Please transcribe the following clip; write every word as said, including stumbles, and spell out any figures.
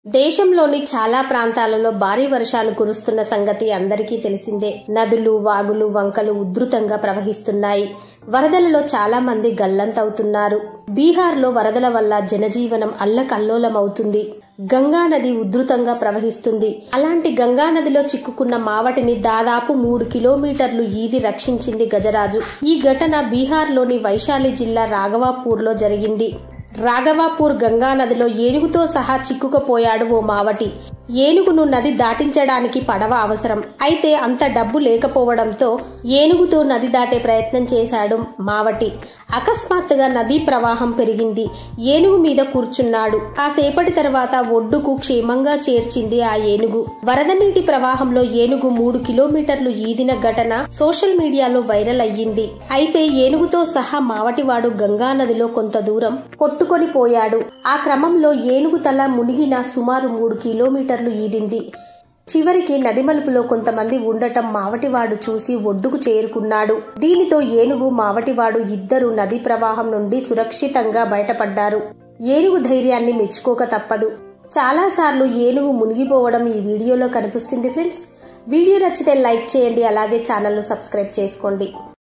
దేశంలోని చాలా ప్రాంతాలలో భారీ వర్షాలు కురుస్తున్న సంగతి అందరికీ తెలిసిందే. నదులు, వాగులు, వంకలు ఉధృతంగా ప్రవహిస్తున్నాయి. వరదలలో చాలా మంది గల్లంతవుతున్నారు. బీహార్లో వరదల వల్ల జనజీవనం అల్లకల్లోలమవుతుంది. గంగా నది ఉధృతంగా ప్రవహిస్తుంది. అలాంటి గంగా నదిలో చిక్కుకున్న మావటిని దాదాపు మూడు కిలోమీటర్లు ఈది రక్షించింది గజరాజు. ఈ ఘటన బీహార్లోని వైశాలి జిల్లా రాఘవాపూర్లో జరిగింది. రాఘవాపూర్ గంగా నదిలో ఏనుగుతో సహా చిక్కుకుపోయాడు ఓ మావటి. ఏనుగును నది దాటించడానికి పడవ అవసరం. అయితే అంత డబ్బు లేకపోవడంతో ఏనుగుతో నది దాటే ప్రయత్నం చేశాడు మావటి. అకస్మాత్తుగా నదీ ప్రవాహం పెరిగింది. ఏనుగు మీద కూర్చున్నాడు. కాసేపటి తర్వాత ఒడ్డుకు క్షేమంగా చేర్చింది ఆ ఏనుగు. వరద నీటి ప్రవాహంలో ఏనుగు మూడు కిలోమీటర్లు ఈదిన ఘటన సోషల్ మీడియాలో వైరల్ అయ్యింది. అయితే ఏనుగుతో సహా మావటివాడు గంగా నదిలో కొంత దూరం కొట్టుకొని పోయాడు. ఆ క్రమంలో ఏనుగు తల మునిగిన సుమారు మూడు కిలోమీటర్లు ఈదింది. చివరికి నది మలుపులో కొంతమంది ఉండటం మావటివాడు చూసి ఒడ్డుకు చేరుకున్నాడు. దీనితో ఏనుగు, మావటివాడు ఇద్దరు నదీ ప్రవాహం నుండి సురక్షితంగా బయటపడ్డారు. ఏనుగు ధైర్యాన్ని మెచ్చుకోక తప్పదు. చాలా సార్లు ఏనుగు మునిగిపోవడం ఈ వీడియోలో కనిపిస్తుంది ఫ్రెండ్స్. వీడియో నచ్చితే లైక్ చేయండి, అలాగే ఛానల్ ను సబ్స్క్రైబ్ చేసుకోండి.